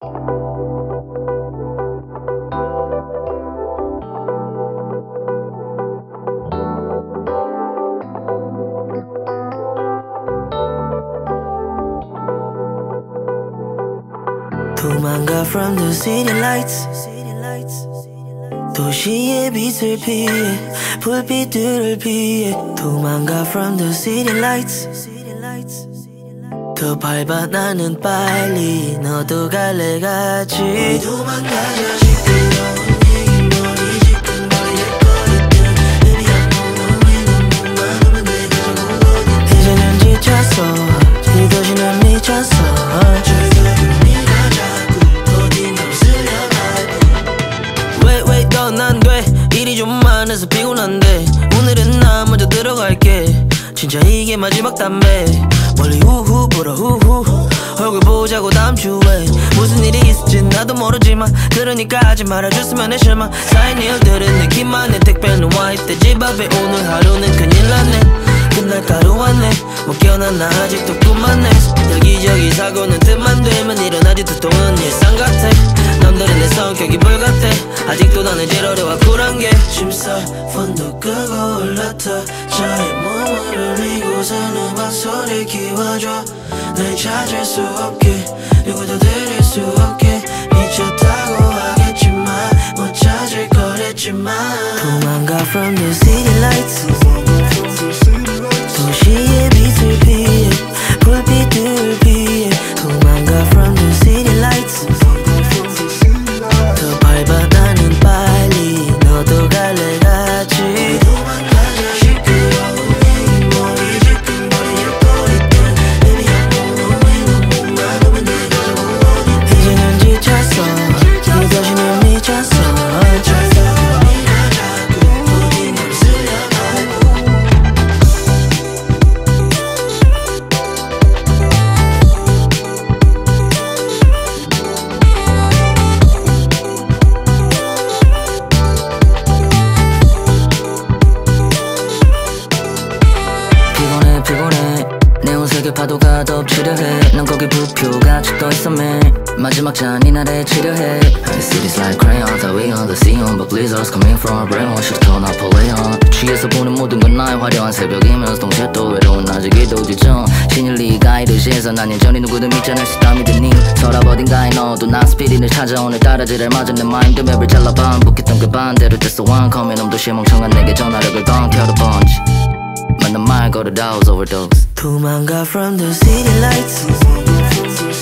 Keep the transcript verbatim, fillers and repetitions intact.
도망가 from the city lights 도시의 빛을 피해 불빛들을 피해 도망가 from the city lights 더 밟아 나는 빨리 너도 갈래 같이 도망가자 시끄러운 얘기 머리 짙은 머리에 꺼리든 Baby I know no way 넌 몸만 오면 내가 오거든 이제는 지쳤어 이 도시는 미쳤어 난 돼 일이 좀 많아서 피곤한데 오늘은 나 먼저 들어갈게 진짜 이게 마지막 담배 멀리 우후 보라 후후 얼굴 보자고 다음 주에 무슨 일이 있을지 나도 모르지만 그러니까 하지 말아줬으면 해 실망 쌓인 일들은 내기만 해 택배는 와있대 집 앞에 오늘 하루는 큰일 났네 끝날가루 왔네 못 깨어났나 아직도 꿈만 해 여기저기 사고는 틈만 되면 일어나지 두통은 일상 같아 남들은 내 성격이 불같아 아직도 나는 제일 어려워 쿨한 게 심사폰도 끄고 올라타 저의 몸을 흘리고선 음악 소리 키워줘 날 찾을 수 없게 누구도 들을 수 없게 미쳤다고 하겠지만 못 찾을 거랬지만 도망가 from the city lights 도시의 빛을 피해 불빛들을 피해 도망가 from the city lights 더 밟아 나는 빨리 너도 갈래 같이 도망가자 시끄러운 얘기 머리 짙은 머리에 꺼리든 Baby I know no way 넌 몸만 오면 내가 오거든 이제는 지쳤어 이 도시는 미쳤어 네가 자꾸 어딘 걸 쓰려가고 피곤해 피곤해 네온색의 파도가 덮치려 해난 거기 부표같이 떠있어 매일 마지막 잔인 아래 치려해 Cities like crayons that we on the sea on But blizzards coming from our brain wash 더 나폴레온 취해서 보는 모든 건 나의 화려한 새벽이면서 동시에 또 외로운 낮이기도 지정 신일 리가 이르시해서 난 여전히 누구든 믿잖을 수 있다 믿으니 서랍 어딘가에 넣어도 난 스피린을 찾아 오늘따라 지랄 맞은 내 마인드맵을 잘라 반복했던 그 반대로 됐어 one coming 놈도 실멍청한 내게 전화력을 덩켜도 번지 만난 말 걸어 다 was overdose 도망가 from the city lights